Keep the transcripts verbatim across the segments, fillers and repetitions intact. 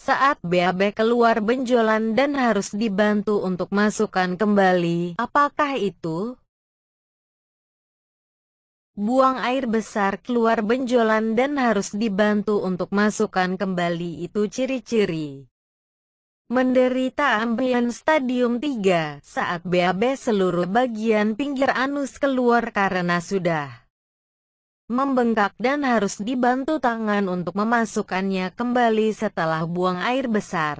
Saat B A B keluar benjolan dan harus dibantu untuk masukkan kembali, apakah itu? Buang air besar keluar benjolan dan harus dibantu untuk masukkan kembali, itu ciri-ciri menderita ambien stadium tiga, saat B A B seluruh bagian pinggir anus keluar karena sudah membengkak dan harus dibantu tangan untuk memasukkannya kembali setelah buang air besar.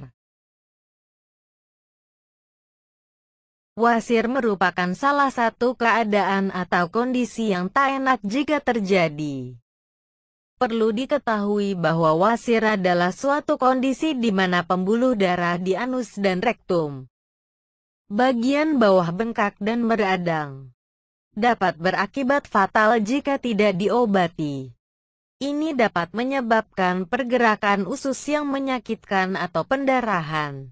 Wasir merupakan salah satu keadaan atau kondisi yang tak enak jika terjadi. Perlu diketahui bahwa wasir adalah suatu kondisi di mana pembuluh darah di anus dan rektum bagian bawah bengkak dan meradang. Dapat berakibat fatal jika tidak diobati. Ini dapat menyebabkan pergerakan usus yang menyakitkan atau pendarahan.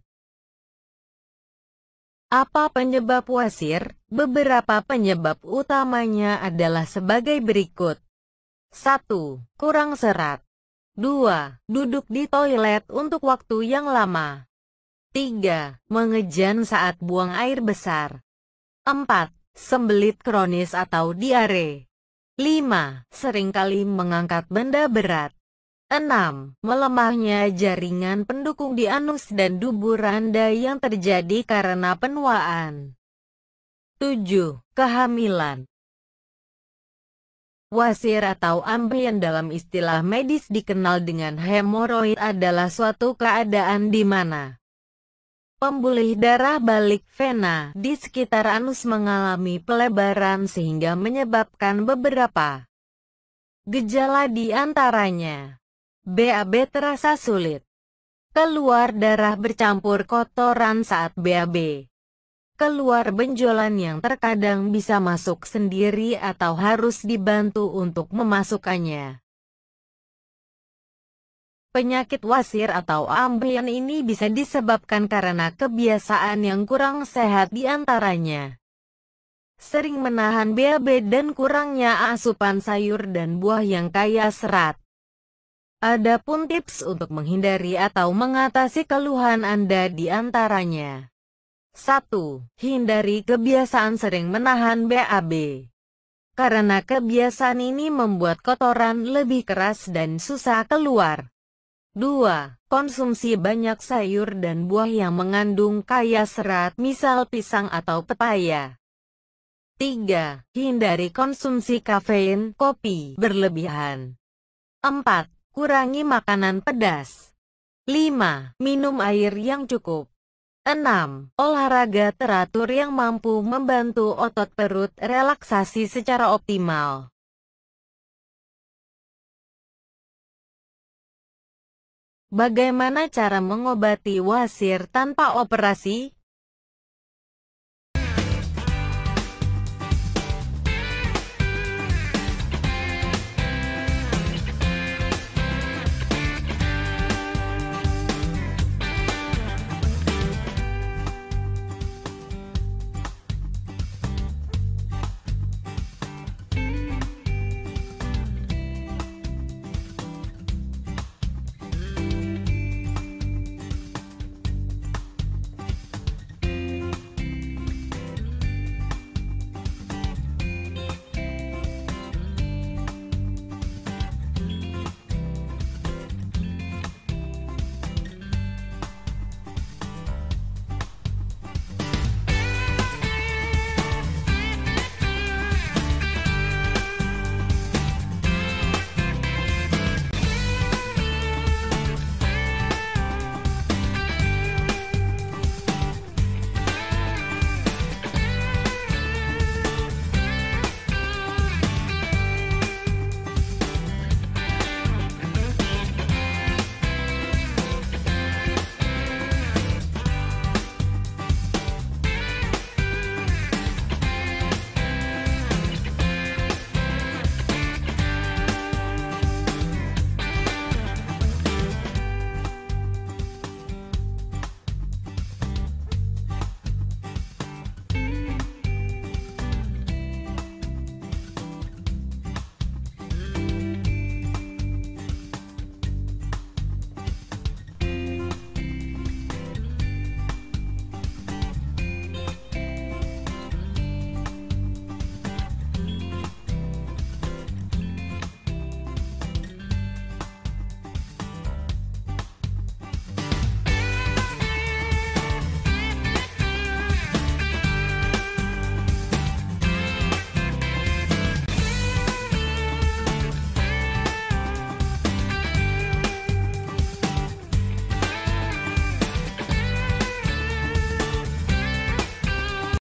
Apa penyebab wasir? Beberapa penyebab utamanya adalah sebagai berikut. satu. Kurang serat. dua. Duduk di toilet untuk waktu yang lama. tiga. Mengejan saat buang air besar. empat. Sembelit kronis atau diare. lima. Seringkali mengangkat benda berat. enam. Melemahnya jaringan pendukung di anus dan dubur Anda yang terjadi karena penuaan. tujuh. Kehamilan. Wasir atau ambien dalam istilah medis dikenal dengan hemoroid adalah suatu keadaan di mana pembuluh darah balik vena di sekitar anus mengalami pelebaran sehingga menyebabkan beberapa gejala di antaranya B A B terasa sulit, keluar darah bercampur kotoran saat B A B, keluar benjolan yang terkadang bisa masuk sendiri atau harus dibantu untuk memasukkannya. Penyakit wasir atau ambien ini bisa disebabkan karena kebiasaan yang kurang sehat di antaranya sering menahan B A B dan kurangnya asupan sayur dan buah yang kaya serat. Adapun tips untuk menghindari atau mengatasi keluhan Anda di antaranya. satu. Hindari kebiasaan sering menahan B A B. Karena kebiasaan ini membuat kotoran lebih keras dan susah keluar. dua. Konsumsi banyak sayur dan buah yang mengandung kaya serat, misal pisang atau pepaya. tiga. Hindari konsumsi kafein, kopi, berlebihan. empat. Kurangi makanan pedas. lima. Minum air yang cukup. enam. Olahraga teratur yang mampu membantu otot perut relaksasi secara optimal. Bagaimana cara mengobati wasir tanpa operasi?